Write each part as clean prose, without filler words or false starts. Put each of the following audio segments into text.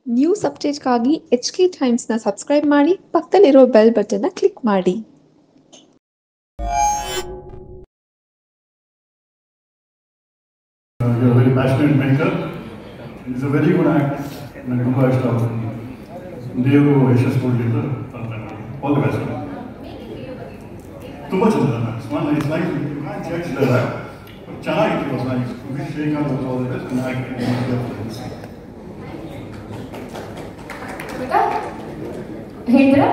News ಅಪ್ಡೇಟ್ಗಾಗಿ HK ಟೈಮ್ಸ್ನ subscribe ಮಾಡಿ, ಪಕ್ಕದಲ್ಲಿರೋ ಬೆಲ್ ಬಟನ್ನ ಕ್ಲಿಕ್ ಮಾಡಿ. You're a very passionate maker. It's a very good act. ನನಗೆ ತುಂಬ ಇಷ್ಟ ಆಗುತ್ತೆ. ದೇವರು ಯಶಸ್ಸು ಕೊಡಲಿ ಅಂತ ಪ್ರಾರ್ಥನೆ. All the best. ತುಂಬ ಚೆನ್ನಾಗಿದೆ. It's like you can check that. ಚೆನ್ನಾಗಿತ್ತು. Was nice. Srikanth was all the best and ಹೇಳ್ತೀರಾ?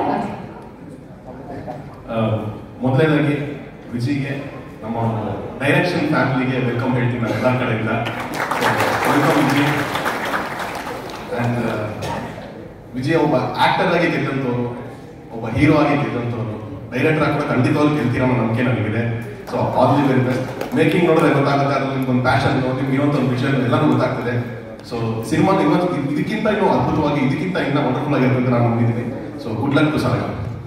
ಮೊದಲನೇದಾಗಿ ವಿಜಿಗೆ ನಮ್ಮ ಡೈರೆಕ್ಷನ್ ಫ್ಯಾಮಿಲಿಗೆ ವೆಲ್ಕಮ್ ಹೇಳ್ತೀನಿ ನಾನು ಎಲ್ಲ ಕಡೆಯಿಂದ. ವೆಲ್ಕಮ್ ವಿಜಿ. ಆ್ಯಂಡ್ ವಿಜಯ್ ಒಬ್ಬ ಆಕ್ಟರ್ ಆಗಿ ಗೆದ್ದಂಥವ್ರು, ಒಬ್ಬ ಹೀರೋ ಆಗಿ ಗೆದ್ದಂಥವ್ರು, ಡೈರೆಕ್ಟರ್ ಆಗಿ ಕೂಡ ಖಂಡಿತವಾಗ್ಲೂ ಗೆಲ್ತೀರ ಅನ್ನೋ ನಂಬಿಕೆ ನನಗಿದೆ. So all the very best. Making ನೋಡಿದ್ರೆ ಗೊತ್ತಾಗುತ್ತೆ, ಅದು ನಿಮ್ಗೊಂದು ಪ್ಯಾಷನ್, ನಿಮ್ಗೆ ಇನ್ನೊಂದು ವಿಷನ್ ಎಲ್ಲನೂ ಗೊತ್ತಾಗ್ತದೆ. ಸೊ ಸಿನಿಮಾ ಇವತ್ತು ಇದಕ್ಕಿಂತ ಇನ್ನೂ ಅದ್ಭುತವಾಗಿ, ಇದಕ್ಕಿಂತ ಇನ್ನೂ ವಂಡರ್ಫುಲ್ ಆಗಿರುತ್ತೆ ನಾನು ನಂಬಿದ್ದೀನಿ. So good luck to Salaga.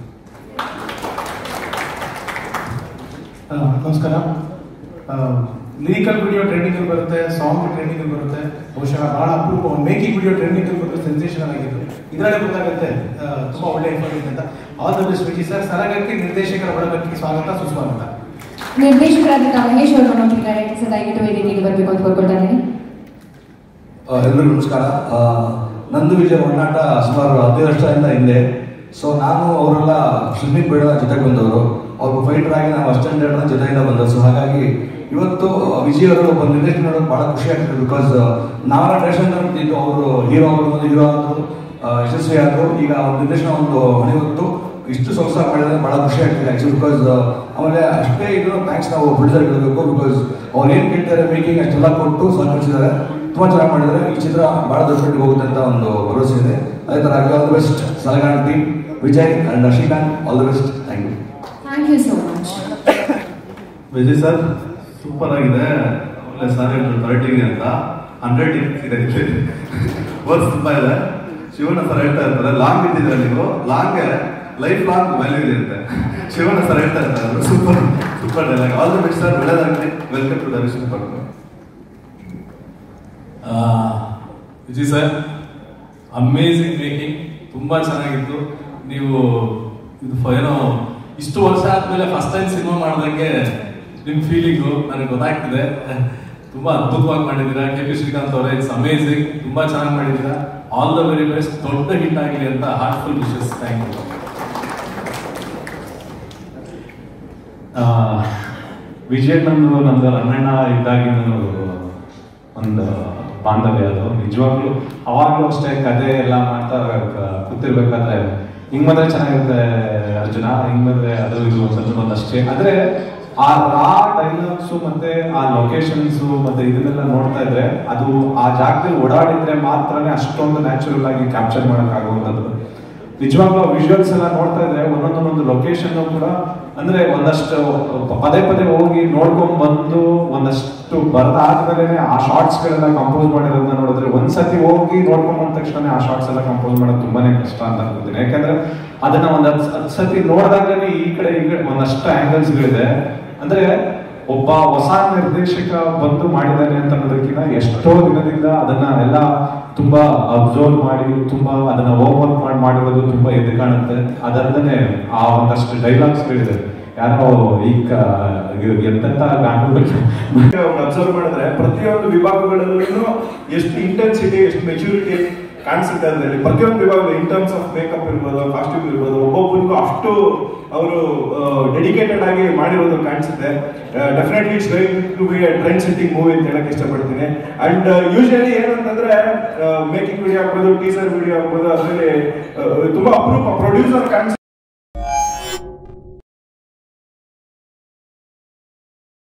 ನಮಸ್ಕಾರ. ಲಿರಿಕಲ್ ವಿಡಿಯೋ ಟ್ರೆಂಡಿಂಗ್ ಬರುತ್ತೆ, ಸಾಂಗ್ ಟ್ರೆಂಡಿಂಗ್ ಬರುತ್ತೆ. ಬಹುಶಃ ಬಹಳ ಅಪರೂಪ ಮೇಕಿಂಗ್ ವಿಡಿಯೋ ಟ್ರೆಂಡಿಂಗ್ ಬಂದು ಸೆನ್ಸೇಷನಲ್ ಆಗಿತ್ತು. ಇದರಲ್ಲಿ ಗೊತ್ತಾಗುತ್ತೆ ತುಂಬಾ ಒಳ್ಳೆ ಎಫರ್ಟ್ ಇದೆ ಅಂತ. All the best Vijay sir. ಸಲಗಕ್ಕೆ ನಿರ್ದೇಶಕರ ಬಳಗಕ್ಕೆ ಸ್ವಾಗತ ಸುಸ್ವಾಗತ. ನಿರ್ದೇಶಕರಾದ ಮಹೇಶ್ ಅವರು ನಮ್ಮೊಟ್ಟಿದ್ದಾರೆ. ದಯವಿಟ್ಟು ವೇದಿಕೆಗೆ ಬರಬೇಕು ಅಂತ ಕೋರ್ಕೊಳ್ತಾ ಇದ್ದೀನಿ. ಎಲ್ಲರಿಗೂ ನಮಸ್ಕಾರ. ನಂದು ವಿಜಯ್ ಒಡನಾಟ ಸುಮಾರು 15 ವರ್ಷದಿಂದ ಹಿಂದೆ. ಸೊ ನಾನು ಅವರೆಲ್ಲ ಸ್ವಿಮ್ಮಿಂಗ್ ಬೇಡ ಜೊತೆಗೆ ಬಂದವರು, ಅವ್ರು ಫೈಟರ್ ಆಗಿ ನಾವು ಅಸ್ಟೆಂಡರ್ನ ಜೊತೆಯಿಂದ ಬಂದವರು. ಸೊ ಹಾಗಾಗಿ ಇವತ್ತು ವಿಜಯ್ ಅವರು ಒಬ್ಬ ನಿರ್ದೇಶನ ನೋಡೋದು ಬಹಳ ಖುಷಿ ಆಗ್ತದೆ. ಬಿಕಾಸ್ ನಾವೆಲ್ಲ ಡೈರೆಕ್ಷನ್ ಇದ್ದು ಅವರು ಹೀರೋ ಆದರು, ಯಶಸ್ವಿ ಆದರು. ಈಗ ಅವ್ರ ನಿರ್ದೇಶನ ಒಂದು ಹೊಣೆ ಹೊತ್ತು ಇಷ್ಟು ಸೊಗಸಾಗಿ ಮಾಡಿದ್ರೆ ಬಹಳ ಖುಷಿ ಆಗ್ತದೆ ಆ್ಯಕ್ಚುಲಿ. ಬಿಕಾಸ್ ಆಮೇಲೆ ಅಷ್ಟೇ ಇದು ಥ್ಯಾಂಕ್ಸ್ ನಾವು ಪ್ರೊಡ್ಯೂಸರ್ ಹೇಳಬೇಕು. ಬಿಕಾಸ್ ಅವ್ರು ಏನು ಕೇಳ್ತಾರೆ ಮೇಕಿಂಗ್ ಅಷ್ಟೆಲ್ಲ ಕೊಟ್ಟು ಸಹಕರಿಸಿದ್ದಾರೆ. ತುಂಬ ಚೆನ್ನಾಗಿ ಮಾಡಿದರೆ ಈ ಚಿತ್ರ ಭಾಳ ದೊಡ್ಡ ಮಟ್ಟಿಗೆ ಹೋಗುತ್ತೆ ಅಂತ ಒಂದು ಭರವಸೆ ಇದೆ. ಅದೇ ಥರ all the best Salaga team, Vijay and Srikanth, all the best. Thank you. Thank you so much. Vijay sir super ಆಗಿದೆ. ಒಳ್ಳೆ ಸರ್ ಹೇಳಿದ್ರು 30 ಅಂತ 100 ಇದೆ. ವರ್ಸ್ ತುಂಬ ಇದೆ. ಶಿವಣ್ಣ ಸರ್ ಹೇಳ್ತಾ ಇರ್ತಾರೆ, ಲಾಂಗ್ ಇದ್ದಿದ್ರೆ ನೀವು ಲಾಂಗ್ ಲೈಫ್ ಲಾಂಗ್ ವ್ಯಾಲ್ಯೂ ಇರುತ್ತೆ. ಶಿವಣ್ಣ ಸರ್ ಹೇಳ್ತಾ ಇರ್ತಾರೆ. Super super dialogue. All the best sir. ಒಳ್ಳೆದಾಗಲಿ. Welcome to the vision park. Vijay sir amazing making, ತುಂಬ ಚೆನ್ನಾಗಿತ್ತು. ನೀವು ಇದು ಏನೋ ಇಷ್ಟು ವರ್ಷ ಆದಮೇಲೆ ಫಸ್ಟ್ ಟೈಮ್ ಸಿನಿಮಾ ಮಾಡಿದಂಗೆ ನಿಮ್ಮ ಫೀಲಿಂಗು ನನಗೆ ಗೊತ್ತಾಗ್ತಿದೆ. ತುಂಬ ಅದ್ಭುತವಾಗಿ ಮಾಡಿದ್ದೀರಾ. KP ಶ್ರೀಕಾಂತ್ ಅವರೇ, ಇಟ್ಸ್ ಅಮೇಝಿಂಗ್. ತುಂಬ ಚೆನ್ನಾಗಿ ಮಾಡಿದ್ದೀರಾ. All the very best. ದೊಡ್ಡ ಹಿಟ್ ಆಗಲಿ ಅಂತ heartful wishes. Thank you. Vijay ನಂದು ರನ್ನಣ್ಣ ಇದ್ದಾಗಿನ ಒಂದು ಬಾಂಧವ್ಯ ಅದು. ನಿಜವಾಗ್ಲೂ ಅವಾಗಲೂ ಅಷ್ಟೇ ಕತೆ ಎಲ್ಲ ಮಾಡ್ತಾ ಕೂತಿರ್ಬೇಕಾದ್ರೆ ಹಿಂಗ್ ಬಂದ್ರೆ ಚೆನ್ನಾಗಿರುತ್ತೆ ಅರ್ಜುನ, ಹಿಂಗ್ ಬಂದ್ರೆ ಅದು ಇದು ಒಂದಷ್ಟೇ. ಆದ್ರೆ ಆ ರಾ ಡೈಲಾಗ್ಸು ಮತ್ತೆ ಆ ಲೊಕೇಶನ್ಸು ಮತ್ತೆ ಇದನ್ನೆಲ್ಲ ನೋಡ್ತಾ ಇದ್ರೆ ಅದು ಆ ಜಾಗದಲ್ಲಿ ಓಡಾಡಿದ್ರೆ ಮಾತ್ರನೇ ಅಷ್ಟೊಂದು ನ್ಯಾಚುರಲ್ ಆಗಿ ಕ್ಯಾಪ್ಚರ್ ಮಾಡಕ್ ಆಗುವಂಥದ್ದು. ನಿಜವಾಗ್ಲೂ ವಿಜುವಲ್ಸ್ ಎಲ್ಲ ನೋಡ್ತಾ ಇದ್ರೆ ಒಂದೊಂದು ಲೊಕೇಶನ್ ಕೂಡ ಅಂದ್ರೆ ಒಂದಷ್ಟು ಪದೇ ಪದೇ ಹೋಗಿ ನೋಡ್ಕೊಂಡ್ ಬಂದು ಒಂದಷ್ಟು ಬರ್ದಾದ್ಮೇಲೆ ಆ ಶಾರ್ಟ್ಸ್ ಗಳೆಲ್ಲ ಕಂಪೋಸ್ ಮಾಡಿರೋದನ್ನ ನೋಡಿದ್ರೆ ಒಂದ್ಸತಿ ಹೋಗಿ ನೋಡ್ಕೊಂಡ್ ಬಂದ ತಕ್ಷಣ ಆ ಶಾರ್ಟ್ಸ್ ಎಲ್ಲ ಕಂಪೋಸ್ ಮಾಡೋದು ತುಂಬಾನೇ ಕಷ್ಟ ಅಂತ ಅನ್ಕೋತೀನಿ. ಯಾಕಂದ್ರೆ ಅದನ್ನ ಒಂದ್ 10 ಸತಿ ನೋಡಿದಾಗಲೇ ಈ ಕಡೆ ಒಂದಷ್ಟು ಆಂಗಲ್ಸ್ ಗಳಿದೆ. ಅಂದ್ರೆ ಒಬ್ಬ ಹೊಸ ನಿರ್ದೇಶಕ ಬಂದು ಮಾಡಿದ್ದಾನೆ ಅಂತ ಅನ್ನೋದಕ್ಕಿಂತ ಎಷ್ಟೋ ದಿನದಿಂದ ಅದನ್ನ ಎಲ್ಲ ತುಂಬಾ ಅಬ್ಸರ್ವ್ ಮಾಡಿ ತುಂಬಾ ಅದನ್ನ ಹೋಮ್ವರ್ಕ್ ಮಾಡಿರೋದು ತುಂಬಾ ಎದ್ದು ಕಾಣುತ್ತೆ. ಅದಲ್ಲದೆ ಆ ಒಂದಷ್ಟು ಡೈಲಾಗ್ಸ್ ಗಳಿದೆ. ಯಾರೋ ಈಗ ಎಂತೆಂತ ಅಬ್ಸರ್ವ್ ಮಾಡಿದ್ರೆ ಪ್ರತಿಯೊಂದು ವಿಭಾಗಗಳಲ್ಲೂ ಎಷ್ಟು ಇಂಟೆನ್ಸಿಟಿ, ಎಷ್ಟು ಮೆಚುರಿಟಿ ಕಾಣಿಸುತ್ತೆ ಅದರಲ್ಲಿ. ಪ್ರತಿಯೊಂದು ವಿಭಾಗ ಇನ್ ಟರ್ಮ್ಸ್ ಆಫ್ ಮೇಕಪ್ ಇರ್ಬೋದು, ಕಾಸ್ಟ್ಯೂಮ್ ಇರ್ಬೋದು, ಒಬ್ಬೊಬ್ಬರಿಗೂ ಅಷ್ಟು ಅವರು ಡೆಡಿಕೇಟೆಡ್ ಆಗಿ ಮಾಡಿರೋದು ಕಾಣಿಸುತ್ತೆ. Definitely it's going to be a trend setting movie ಅಂತ ಹೇಳಕ್ ಇಷ್ಟಪಡ್ತೀನಿ. ಅಂಡ್ ಯೂಶಲಿ ಏನಂತಂದ್ರೆ ಮೇಕಿಂಗ್ ವಿಡಿಯೋ ಆಗ್ಬೋದು, ಟೀಸರ್ ವಿಡಿಯೋ ಆಗ್ಬೋದು, ಅದರಲ್ಲಿ ತುಂಬಾ ಅಪರೂಪ ಪ್ರೊಡ್ಯೂಸರ್ ಕಾಣಿಸುತ್ತೆ.